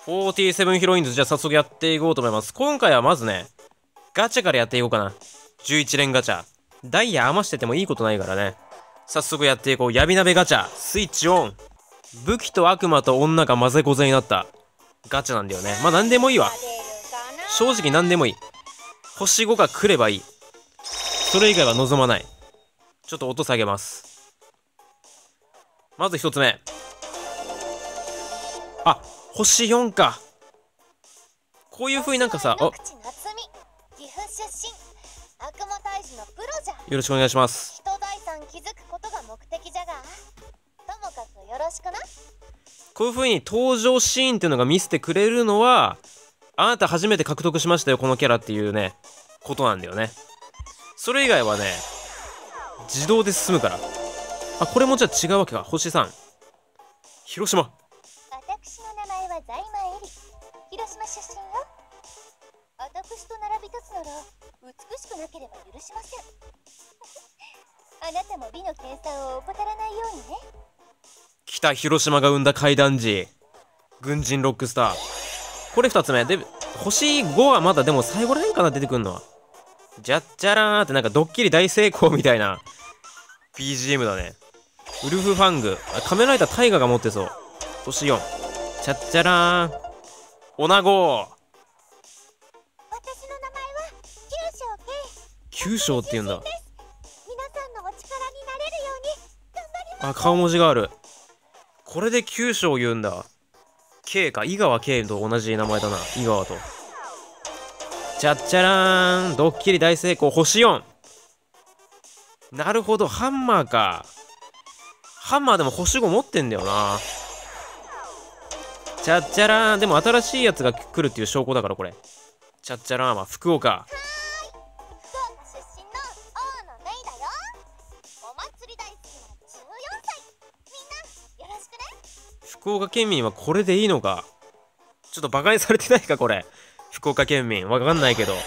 47ヒロインズ、じゃあ早速やっていこうと思います。今回はまずね、ガチャからやっていこうかな。11連ガチャ。ダイヤ余しててもいいことないからね。早速やっていこう。闇鍋ガチャ。スイッチオン。武器と悪魔と女が混ぜこぜになったガチャなんだよね。まあ何でもいいわ。正直何でもいい。星5が来ればいい。それ以外は望まない。ちょっと音下げます。まず一つ目。あ、星4か。こういう風になんかさ、よろしくお願いします。こういう風に登場シーンっていうのが見せてくれるのは、あなた初めて獲得しましたよこのキャラっていうね、ことなんだよね。それ以外はね、自動で進むから。あ、これもじゃあ違うわけか。星3。広島。 私の名前は在間エリ。広島出身よ。私と並び立つなら美しくなければ許しません。あなたも美の計算を怠らないようにね。 北広島が生んだ怪談児。軍人ロックスター。これ2つ目。で、星5はまだでも最後らへんかな出てくんのは。じゃっじゃらーんってなんかドッキリ大成功みたいな BGM だね。ウルフファング。仮面ライダータイガが持ってそう。星4。ちゃっちゃらーん。オナゴー。 私の名前は九章って言うんだ。 皆さんのお力になれるように頑張ります。 あ、顔文字がある。これで九章言うんだ。K か。井川 K と同じ名前だな。井川と。ちゃっちゃらーん。ドッキリ大成功。星4。なるほど。ハンマーか。ハンマーでも星5持ってんだよな。ちゃっちゃらーん。でも新しいやつが来るっていう証拠だからこれ。ちゃっちゃらーんは福岡。 福岡出身の大野メイだよ。お祭り大好きな14歳。みんなよろしくね。 福岡県民はこれでいいのか。ちょっとバカにされてないかこれ。福岡県民わかんないけど。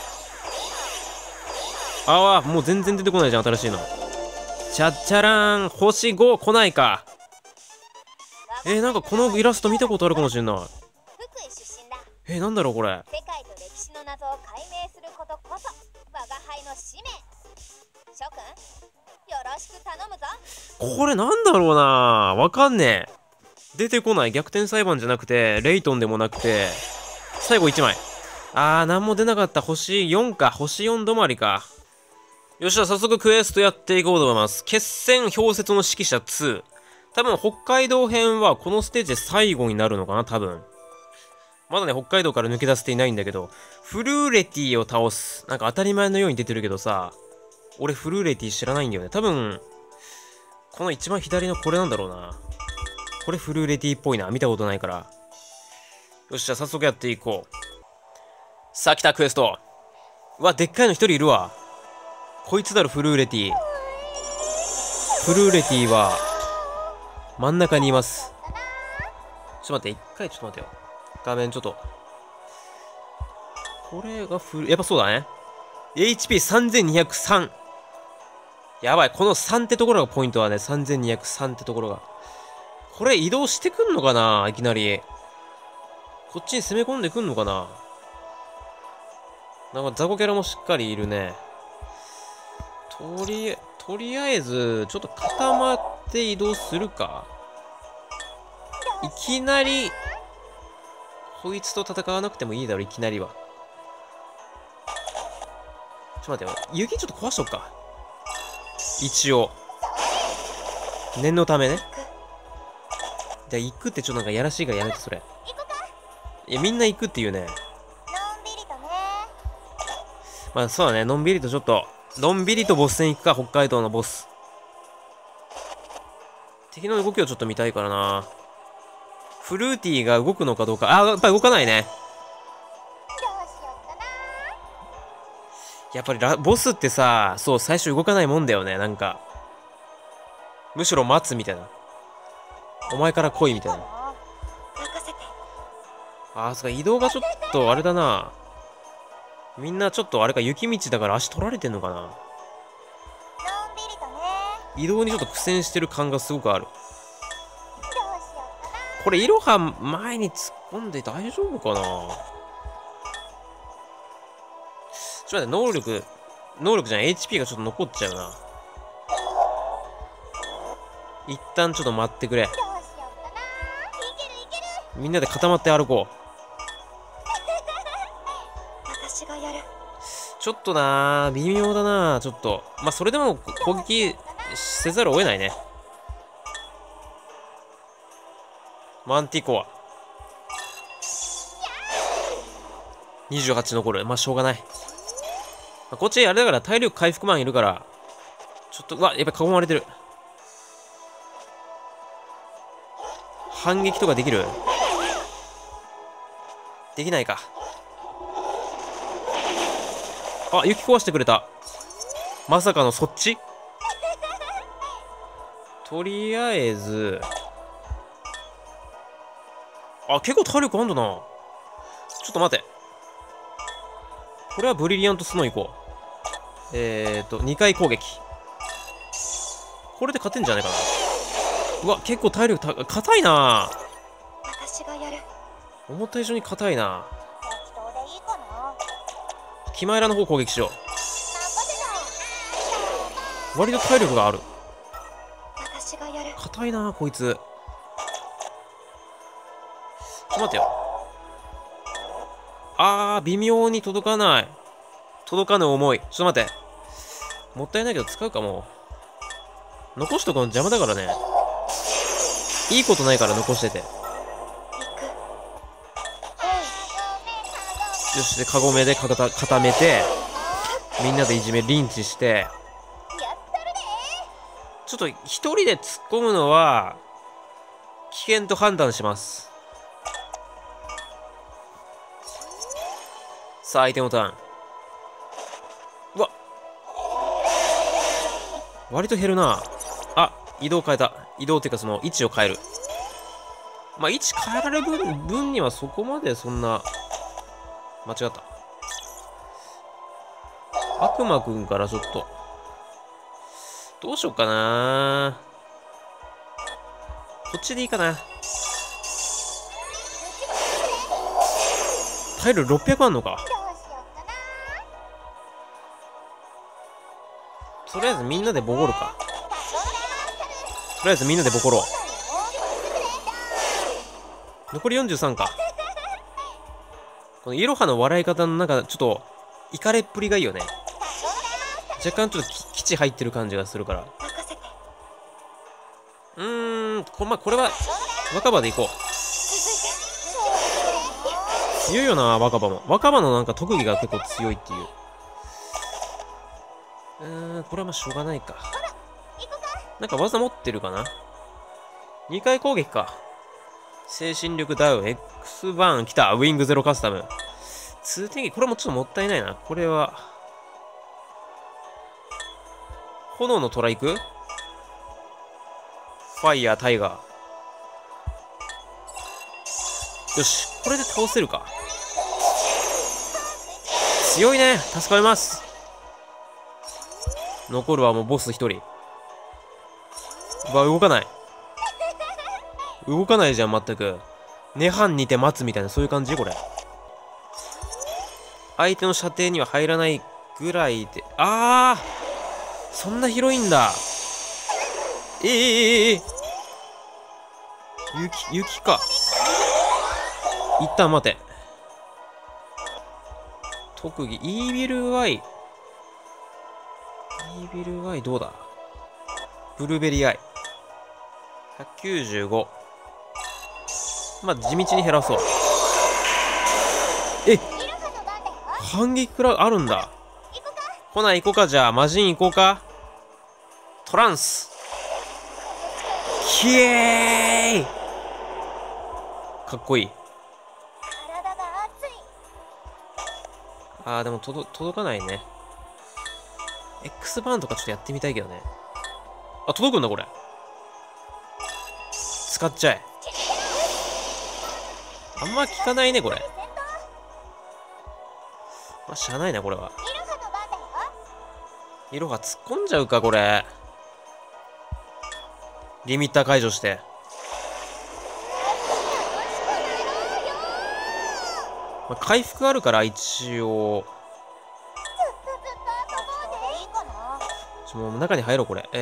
ああ、もう全然出てこないじゃん新しいの。ちゃっちゃらーん。星5来ないか。なんかこのイラスト見たことあるかもしれない。 福井出身だ。 なんだろうこれ。 世界と歴史の謎を解明することこそ我が輩の使命。諸君よろしく頼むぞ。 これなんだろうな。わかんねえ。出てこない。逆転裁判じゃなくてレイトンでもなくて最後1枚。なんも出なかった。星4か。星4止まりか。よっしゃ、早速クエストやっていこうと思います。決戦氷雪の指揮者2。多分北海道編はこのステージで最後になるのかな多分。まだね、北海道から抜け出せていないんだけど、フルーレティを倒す。なんか当たり前のように出てるけどさ、俺フルーレティ知らないんだよね。多分、この一番左のこれなんだろうな。これフルーレティっぽいな。見たことないから。よっしゃ、早速やっていこう。さあ来た、クエスト。うわ、でっかいの一人いるわ。こいつだろ、フルーレティ。フルーレティは、真ん中にいます。ちょっと待って、一回ちょっと待ってよ。画面ちょっと。これがやっぱそうだね。HP3203。やばい、この3ってところがポイントはね、3203ってところが。これ移動してくんのかないきなり。こっちに攻め込んでくんのかな。なんか雑魚キャラもしっかりいるね。とりあえず、ちょっと固まって移動するか。いきなり、こいつと戦わなくてもいいだろ、いきなりは。ちょっと待ってよ。雪ちょっと壊しとくか。一応。念のためね。じゃあ行くってちょっとなんかやらしいからやめて、それ。いや、みんな行くっていうね。 のんびりとね。 まあそうだね。のんびりとちょっと、のんびりとボス戦行くか、北海道のボス。敵の動きをちょっと見たいからな。フルーティーが動くのかどうか。やっぱり動かないね。 どうしようかな。 やっぱりボスってさ、そう、最初動かないもんだよね、なんか。むしろ待つみたいな。お前から来いみたいな。 任せて。 そっか、移動がちょっとあれだな。みんなちょっとあれか、雪道だから足取られてんのかな。 のんびりとね。 移動にちょっと苦戦してる感がすごくある。 どうしようかな。 これ、イロハ前に突っかんで大丈夫かな。ちょっと待って、能力じゃない、HP がちょっと残っちゃうな。一旦ちょっと待ってくれ。みんなで固まって歩こう。 私がやる。 ちょっとなー、微妙だなー、ちょっと。まあ、それでも攻撃せざるを得ないね。マンティコア。28残る。まあ、しょうがない。こっちあれだから体力回復マンいるから、ちょっと、うわ、やっぱり囲まれてる。反撃とかできる？できないか。あ、雪壊してくれた。まさかのそっち？とりあえず、あ、結構体力あんだな。ちょっと待て。これはブリリアントスノー行こう。2回攻撃。これで勝てんじゃないかな。うわ、結構体力硬いな。 私がやる。 思った以上に硬いな。 適当でいいかな。 キマエラの方攻撃しよう。割と体力がある。 私がやる。 硬いなこいつ。ちょっと待ってよ。微妙に届かない。届かぬ重い。ちょっと待って。もったいないけど使うかも。残しとくの邪魔だからね。いいことないから残してて。よし、で、カゴメで固めて、みんなでいじめ、リンチして、ちょっと一人で突っ込むのは、危険と判断します。さあ、相手のターン。うわ。割と減るな。あ、移動変えた。移動っていうかその位置を変える。まあ、位置変えられる分にはそこまでそんな、間違った。悪魔くんからちょっと、どうしようかな。こっちでいいかな。タイル600あんのか。とりあえずみんなでボコるか。とりあえずみんなでボコろう。残り43か。このイロハの笑い方のなんかちょっとイカれっぷりがいいよね。若干ちょっと基地入ってる感じがするから。まあ、これは若葉でいこう。強いよな、若葉も。若葉のなんか特技が結構強いっていう。これはまあしょうがないか。なんか技持ってるかな。2回攻撃か。精神力ダウン、X バーン、来た。ウィングゼロカスタム。通天気、これもちょっともったいないな。これは。炎の虎行く？ファイヤー、タイガー。よし、これで倒せるか。強いね。助かります。残るはもうボス1人。うわ、動かない。動かないじゃん、全く。涅槃にて待つみたいな、そういう感じこれ。相手の射程には入らないぐらいで。そんな広いんだ。雪か。一旦待て。特技、イービルアイ。イービルアイどうだ？ブルーベリーアイ。195。まあ、地道に減らそう。反撃くらいあるんだ。ほな、行こうか、じゃあ。魔人行こうか。トランス。キエーイかっこいい。でも届かないね。X バーンとかちょっとやってみたいけどね。届くんだ、これ。使っちゃえ。あんま効かないね、これ。まあ、しゃあないな、これは。イロハ突っ込んじゃうか、これ。リミッター解除して。 まあ、回復あるから一応。もう中に入ろう、これ。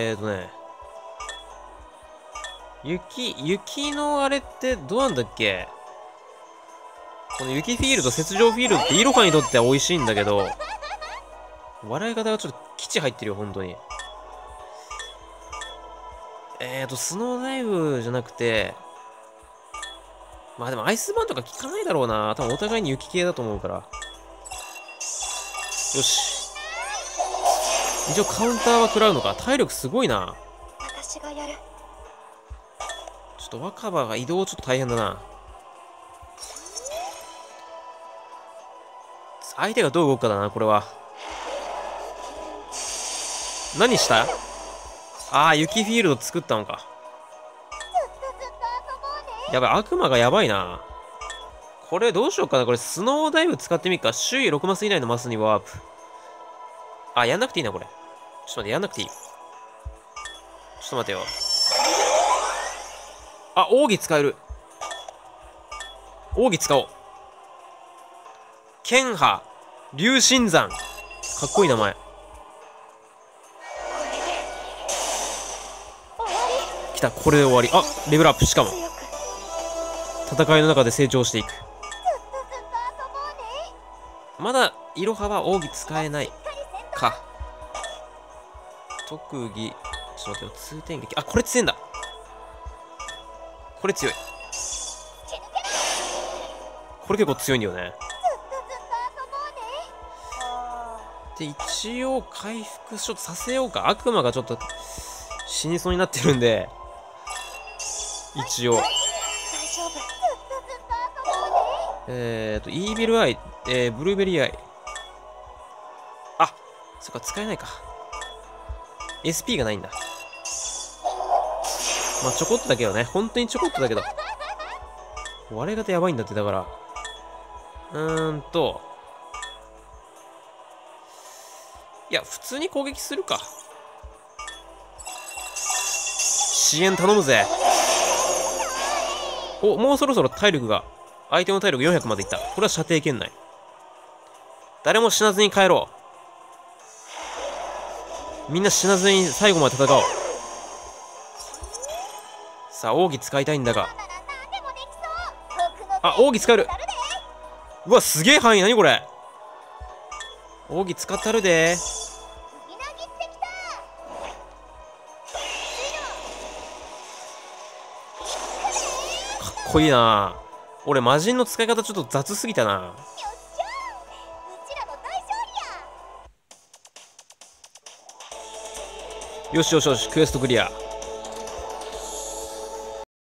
雪のあれってどうなんだっけ。この雪フィールド、雪上フィールドってイロハにとっては美味しいんだけど、笑い方がちょっと基地入ってるよ、本当に。スノーダイブじゃなくて、まあでもアイスバーンとか効かないだろうな。多分お互いに雪系だと思うから。よし。一応カウンターは食らうのか。体力すごいな。 私がやる。 ちょっと若葉が移動ちょっと大変だな。相手がどう動くかだな、これは。何した？ああ、雪フィールド作ったのか。やばい、悪魔がやばいな。これどうしようかな。これスノーダイブ使ってみっか。周囲6マス以内のマスにワープ。あ、やんなくていいな、これ。ちょっと待って、やんなくていい。ちょっと待てよ。あ、奥義使える。奥義使おう。剣派、竜神山。かっこいい名前。来た、これで終わり。あ、レベルアップ、しかも。戦いの中で成長していく。まだ、イロハは奥義使えないか。特技、ちょっと待ってよ、通天撃。あ、これ強いんだ。これ強い。これ結構強いんだよね。で、一応回復ちょっとさせようか。悪魔がちょっと死にそうになってるんで、一応。イービルアイ、ブルーベリーアイ。あ、そっか、使えないか。SP がないんだ。まあ、ちょこっとだけどね。本当にちょこっとだけど。割れ方やばいんだって、だから。いや、普通に攻撃するか。支援頼むぜ。お、もうそろそろ体力が、相手の体力400までいった。これは射程圏内。誰も死なずに帰ろう。みんな死なずに最後まで戦おう。さあ、奥義使いたいんだが。あ、奥義使える。うわ、すげえ範囲。何これ。奥義使ったるで。かっこいいな。俺魔人の使い方ちょっと雑すぎたな。よしよしよし、クエストクリア。